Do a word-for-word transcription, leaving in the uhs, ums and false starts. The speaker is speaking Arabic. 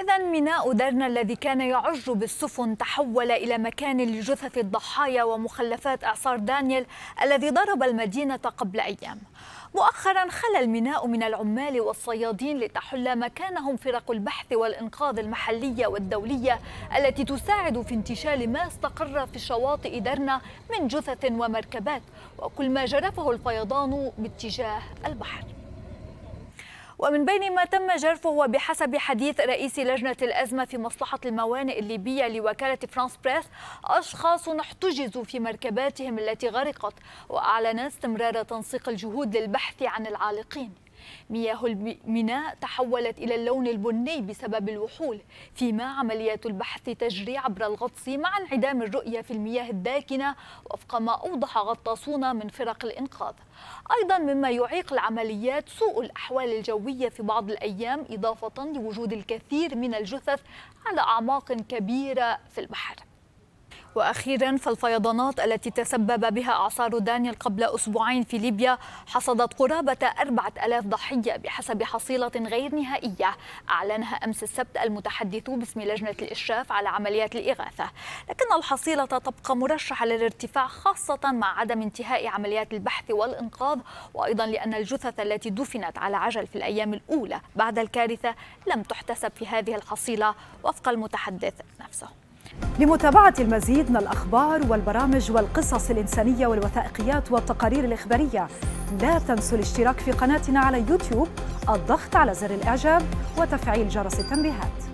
إذا ميناء درنا الذي كان يعج بالسفن تحول إلى مكان لجثث الضحايا ومخلفات إعصار دانيال الذي ضرب المدينة قبل أيام. مؤخرا خلى الميناء من العمال والصيادين لتحل مكانهم فرق البحث والإنقاذ المحلية والدولية التي تساعد في انتشال ما استقر في شواطئ درنا من جثث ومركبات وكل ما جرفه الفيضان باتجاه البحر. ومن بين ما تم جرفه وبحسب حديث رئيس لجنة الأزمة في مصلحة الموانئ الليبية لوكالة فرانس بريس أشخاص احتجزوا في مركباتهم التي غرقت، وأعلن استمرار تنسيق الجهود للبحث عن العالقين. مياه الميناء تحولت إلى اللون البني بسبب الوحول، فيما عمليات البحث تجري عبر الغطس مع انعدام الرؤية في المياه الداكنة وفق ما أوضح غطاسون من فرق الإنقاذ. أيضا مما يعيق العمليات سوء الأحوال الجوية في بعض الأيام، إضافة لوجود الكثير من الجثث على أعماق كبيرة في البحر. وأخيرا فالفيضانات التي تسبب بها إعصار دانيال قبل أسبوعين في ليبيا حصدت قرابة أربعة آلاف ضحية بحسب حصيلة غير نهائية أعلنها أمس السبت المتحدث باسم لجنة الإشراف على عمليات الإغاثة، لكن الحصيلة تبقى مرشحة للارتفاع خاصة مع عدم انتهاء عمليات البحث والإنقاذ، وأيضا لأن الجثث التي دفنت على عجل في الأيام الأولى بعد الكارثة لم تحتسب في هذه الحصيلة وفق المتحدث نفسه. لمتابعة المزيد من الأخبار والبرامج والقصص الإنسانية والوثائقيات والتقارير الإخبارية لا تنسوا الاشتراك في قناتنا على يوتيوب، الضغط على زر الإعجاب وتفعيل جرس التنبيهات.